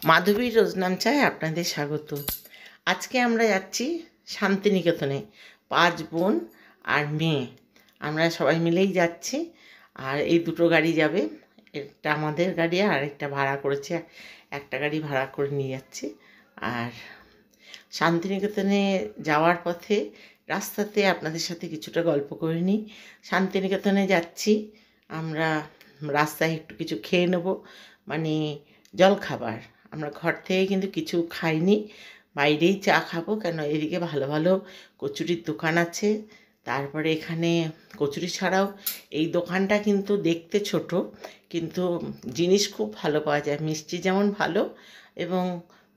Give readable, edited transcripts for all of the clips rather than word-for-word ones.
মাধবী রোজনাম চায় আপনাদের স্বাগত। আজকে আমরা যাচ্ছি শান্তিনিকেতনে, 5 বোন আর মেয়ে, আমরা সবাই মিলেই যাচ্ছি। আর এই দুটো গাড়ি যাবে, একটা আমাদের গাড়ি আর একটা ভাড়া করেছে, একটা গাড়ি ভাড়া করে নিয়ে যাচ্ছি। আর শান্তিনিকেতনে যাওয়ার পথে রাস্তাতে আপনাদের সাথে কিছুটা গল্প করে নিই। শান্তিনিকেতনে যাচ্ছি আমরা, রাস্তায় একটু কিছু খেয়ে নেব, মানে জলখাবার। আমরা ঘর থেকে কিন্তু কিছু খাইনি, বাইরেই চা খাবো, কেন এদিকে ভালো ভালো কচুরির দোকান আছে। তারপরে এখানে কচুরি ছাড়াও এই দোকানটা কিন্তু দেখতে ছোট, কিন্তু জিনিস খুব ভালো পাওয়া যায়, মিষ্টি যেমন ভালো এবং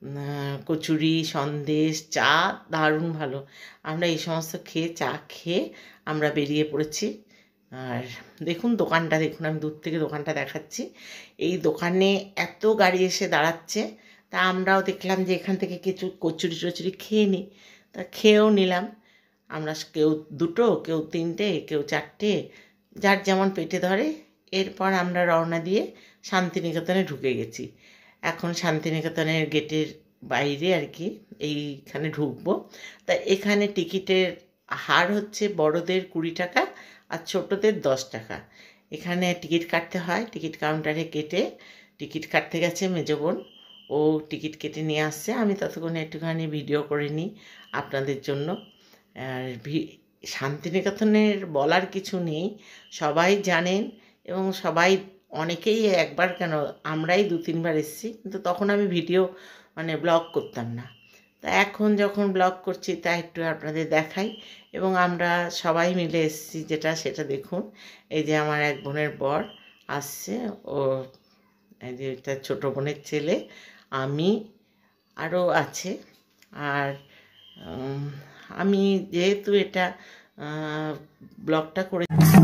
কচুরি, সন্দেশ, চা দারুণ ভালো। আমরা এই সমস্ত চা খেয়ে আমরা বেরিয়ে পড়েছি। আর দেখুন দোকানটা, দেখুন আমি দূর থেকে দোকানটা দেখাচ্ছি। এই দোকানে এত গাড়ি এসে দাঁড়াচ্ছে, তা আমরাও দেখলাম যে এখান থেকে কিছু কচুরি টচুরি খেয়ে নিই, তা খেয়েও নিলাম। আমরা কেউ 2, কেউ 3, কেউ 4, যার যেমন পেটে ধরে। এরপর আমরা রওনা দিয়ে শান্তিনিকেতনে ঢুকে গেছি। এখন শান্তিনিকেতনের গেটের বাইরে আর কি, এইখানে ঢুকবো। তা এখানে টিকিটের হার হচ্ছে বড়দের 20 টাকা আর ছোটদের 10 টাকা। এখানে টিকিট কাটতে হয়, টিকিট কাউন্টারে কেটে টিকিট কাটতে গেছে মেজো বোন, ও টিকিট কেটে নিয়ে আসছে। আমি ততক্ষণে একটুখানি ভিডিও করে নিই আপনাদের জন্য। আর শান্তিনিকেতনের বলার কিছু নেই, সবাই জানেন এবং সবাই অনেকেই একবার কেন আমরাই 2-3 বার এসেছি, কিন্তু তখন আমি ভিডিও ব্লগ করতাম না। তা এখন যখন ব্লগ করছি তা একটু আপনাদের দেখাই। এবং আমরা সবাই মিলে এসেছি, সেটা দেখুন। এই যে আমার এক বোনের বর আসছে, ও এই যে এটা ছোটো বোনের ছেলে, আমি আরও আছে। আর আমি যেহেতু এটা ব্লগটা করে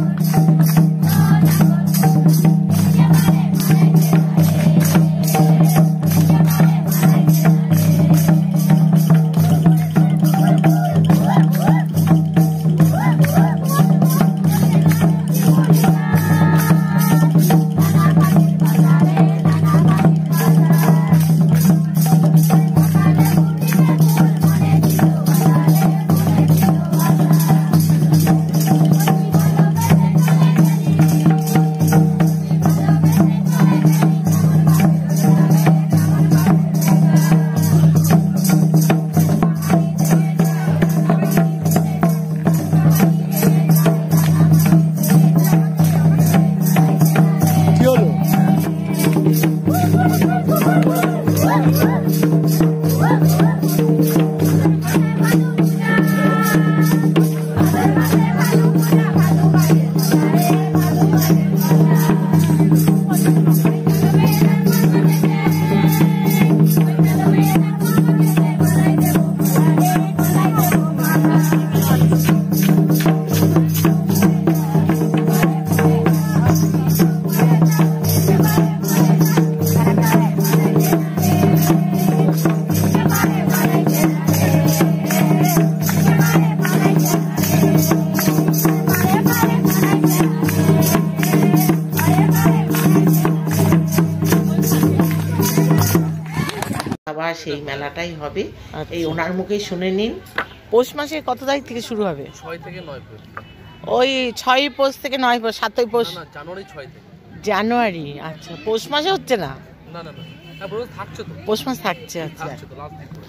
আবার সেই মেলাটাই হবে। এই ওনার মুখে শুনে নিন। পৌষ মাসে কত তারিখ থেকে শুরু হবে? 6 থেকে 9 পৌষ। ওই 6 পৌষ থেকে 9 পৌষ, 7 পৌষ, জানুয়ারি 6 থেকে। জানুয়ারি, আচ্ছা। পৌষ মাসে হচ্ছে না? না না না, পুরো থাকছে তো, পৌষ মাস থাকছে। আচ্ছা, থাকছে তো লাস্ট দিন করে।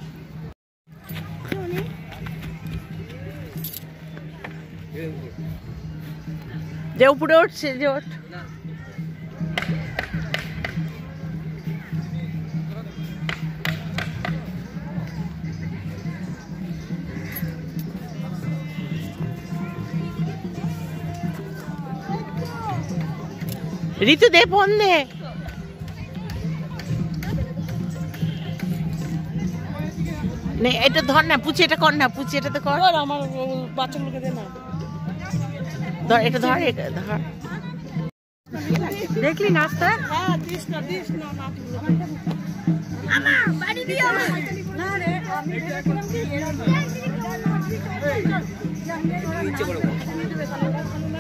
যে উপরে উঠছে, যে ওঠ। ঋতু দে, ফোন দে। নে এটা ধর না, পুচি এটা কর না, পুচি এটা তো কর। আমার বাচ্চাগুলোকে দে না, ধর এটা, ধর এটা ধর। দেখলি নাচটা? হ্যাঁ, দিস না আমা বাড়ি দিও না রে। আমি দেখলাম কি নিচে করব,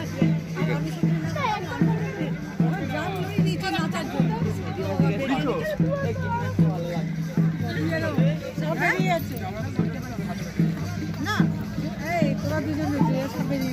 নিচে নাচার জন্য না এই তোরা দুজনে যে সাপেরি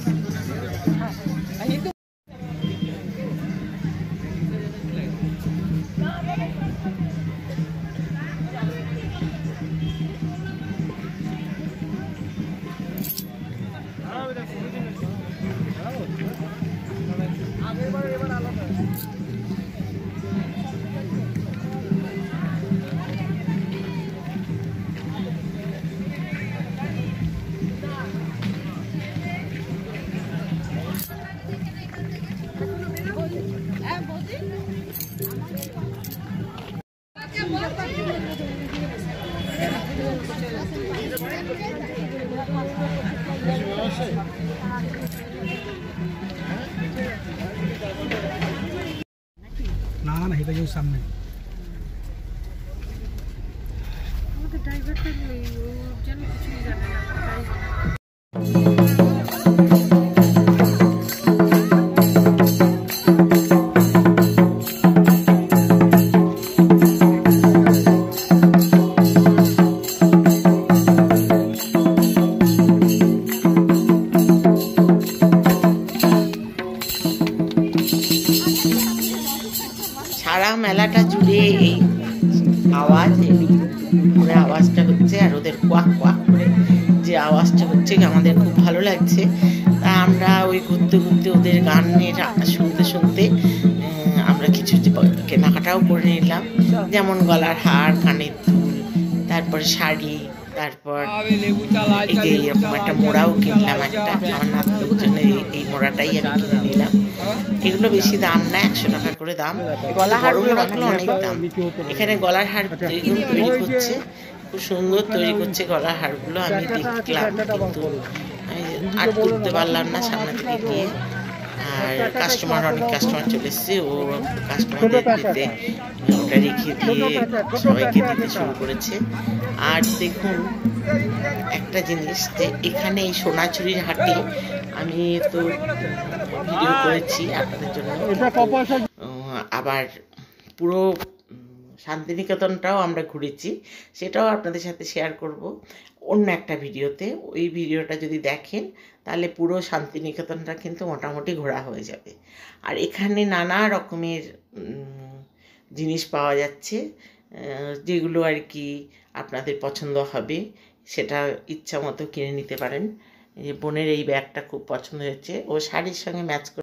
না না এটা কেউ সামনে আমাদের ড্রাইভারটা নেই ও যেন কিছুই জানে না তাই সারা মেলাটা জুড়ে এই আওয়াজ, এই করে আওয়াজটা হচ্ছে, আর ওদের কোয়াক কোয়াক করে যে আওয়াজটা হচ্ছে আমাদের খুব ভালো লাগছে। তা আমরা ওই ঘুরতে ঘুরতে ওদের গানের শুনতে শুনতে আমরা কিছু কেনাকাটাও করে নিলাম, যেমন গলার হার, কানের দুল, তারপরে শাড়ি, তারপর এই যে এরকম একটা মোড়াও কিনলাম একটা, আমার নাতনির জন্য এই মোড়াটাই আমি কিনে নিলাম। এগুলো বেশি দাম না, 100 টাকা করে দাম। গলা হারগুলো রাখলে অনেক দাম। এখানে গলার হার এগুলো তৈরি করছে, খুব সুন্দর তৈরি করছে গলার হারগুলো। আমি দেখলাম কিন্তু আমি আর তুলতে পারলাম না সামনে থেকে গিয়ে। আর অনেক কাস্টমার চলে এসছে, ও কাস্টমারদের দিতে ওটা রেখে দিয়ে সবাইকে দিতে শুরু করেছে। আর দেখুন একটা জিনিস, যে এখানে এই সোনাঝুরির হাটে আমি তো ভিডিও করেছি আপনাদের জন্য, আবার পুরো শান্তিনিকেতনটাও আমরা ঘুরেছি, সেটাও আপনাদের সাথে শেয়ার করব অন্য একটা ভিডিওতে। ওই ভিডিওটা যদি দেখেন তাহলে পুরো শান্তিনিকেতনটা কিন্তু মোটামুটি ঘোরা হয়ে যাবে। আর এখানে নানা রকমের জিনিস পাওয়া যাচ্ছে, যেগুলো আর কি আপনাদের পছন্দ হবে, সেটা ইচ্ছা মতো কিনে নিতে পারেন। এই বোনের এই ব্যাগটা খুব পছন্দ হয়েছে, ও শাড়ির সঙ্গে ম্যাচ করে